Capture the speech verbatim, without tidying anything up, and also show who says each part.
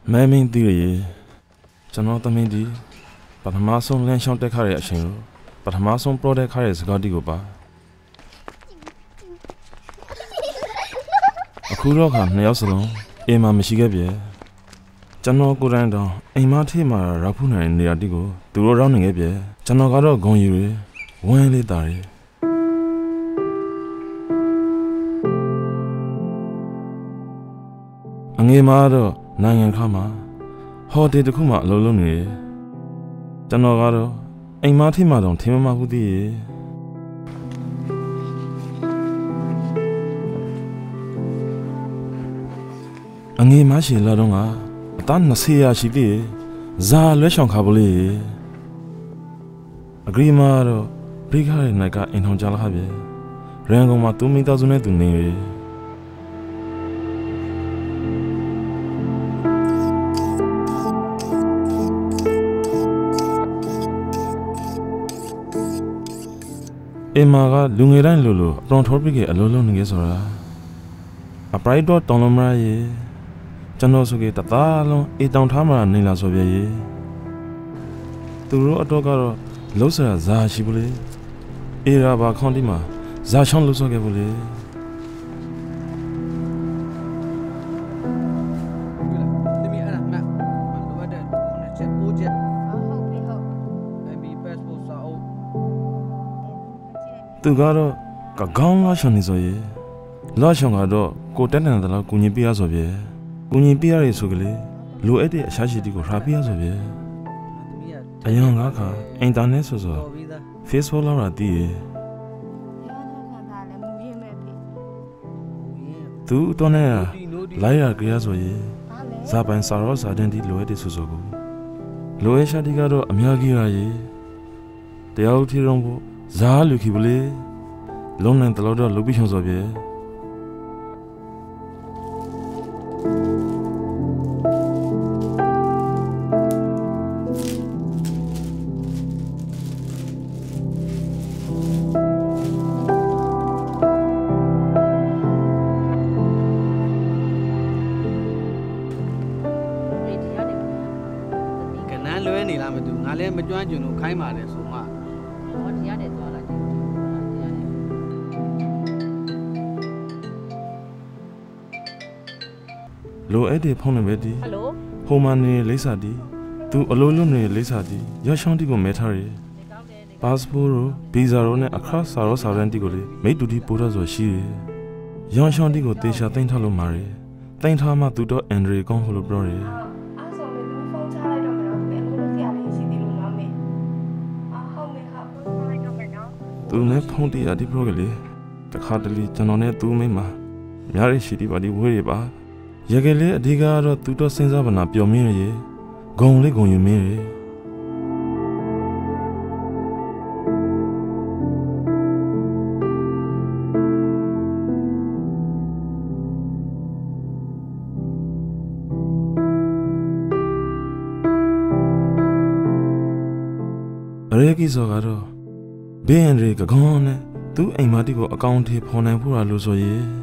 Speaker 1: မဲမင်းသိရကျွန်တော်သမီးဒီပထမဆုံးလမ်းလျှောက်တက်ခါတဲ့အချိန်လို့ပထမဆုံး product ခါတဲ့စကားတီကိုပါအခုတော့ခါနှစ်ယောက်စလုံးအိမ်မှာမရှိခဲ့ပြေကျွန်တော်ကိုယ်တိုင်တော့အိမ်မထိမှာရောက်ဖူးနိုင်နေရတီကိုသူတို့ရောက်နေခဲ့ပြေကျွန်တော်ကတော့ဂုံယူရဝင်းလေးတာရအငယ်မှာတော့နိုင်ငံခါမှာဟိုတယ်တစ်ခုမှအလုံးလုံးနေကျွန်တော်ကတော့အိမ်မထိမှာတော့ထင်မမှဘူးသေးရဲ့အငယ်မရှိလာတော့ကအတန်းနှစ်ရာရှိသေးဇာလွဲဆောင်ခါပလေးအဂရီမာတော့ဘရိခါရဲ့နိုင်ကအင်ထောင်ကြလာခပဲရန်ကုန်မှာသူမိသားစုနဲ့သူနေရအိမ်မာကလူငယ်တိုင်းလိုလိုအပရွန်ထော်ပစ်ကအလုံးလုံးနေကြဆိုတာအပရိုက်တော့တောင်းလုံးမရေကျွန်တော်ဆိုကြတသားလုံးအေးတောင်ထားမှနေလာဆိုပြရေသူတို့အတော့ကတော့လုံးစရာဇာရှိဘူးလေအေရာဘာခွန်ဒီမှာဇာချောင်းလို့ဆိုခဲ့ဘူးလေသူကတော့ကကောင်းလာရှောင်းနေဆိုရေလာရှောင်းကတော့ကိုတက်တန်တယ်လို့ကိုကြီးပြရဆိုပြေကိုကြီးပြရရဆိုကလေးလိုအပ်တဲ့အရှားရှိတီကိုထားပြရဆိုပြေအရင်ကကအင်တာနက်ဆိုဆို Facebook လောက်လာတည်ရေသူတော့နဲ့လိုက်ရကြရဆိုရေဇာပိုင်စာရောစာတန်တီလိုအပ်တဲ့ဆိုဆိုကိုလိုအပ်ရှာတီကတော့အများကြီးရရေတရားထီရုံဖို့ဇာလူခိပလေလုံးနဲ့တလို့တော့လူပြီးချုံဆိုပြေ
Speaker 2: ကနန်းလွဲနေလားမသိဘူးငါလည်းမကြွမ်းကျင်လို့ခိုင်းပါလေဆိုမှ
Speaker 3: ဟောတရားတယ်သွားလိုက်တရားတယ်
Speaker 1: လိုအဲ့ဒီဖုန်းနံပါတ်ဒီဟယ်လိုဟိုမနေလိစာဒီသူအလိုလုံးနေလိစာဒီရရှောင်းတီကိုမဲထားရပတ်စပို့ရောဗီဇာရောနဲ့အခါစာရောစာရန်တီကိုလေမိတ်တူတီပို့ရဆိုရှိရရရှောင်းတီကိုတေချာတင်ထားလို့မာရတင်ထားမှသူတော့အန်ဒရီကောင်းဟလို့ပြောရသူနဲ့ဖုန်းတီးအဒီပရိုကလေးတခါတလေကျွန်တော်နဲ့သူ့မိမများရရှိတီပါဒီဝေးရပါရကလေးအဓိကကတော့သူတော့စဉ်းစားပါနာပျော်မင်းရေဂုံလေးဂုံယူမင်းရေအရေးကြီးဆိုကတော့ဘေးအန်ရီကကောင်းနဲ့သူ့အိမ်မတီကိုအကောင့်ထဲဖော်နိုင်ဖို့ရလို့ဆိုရင်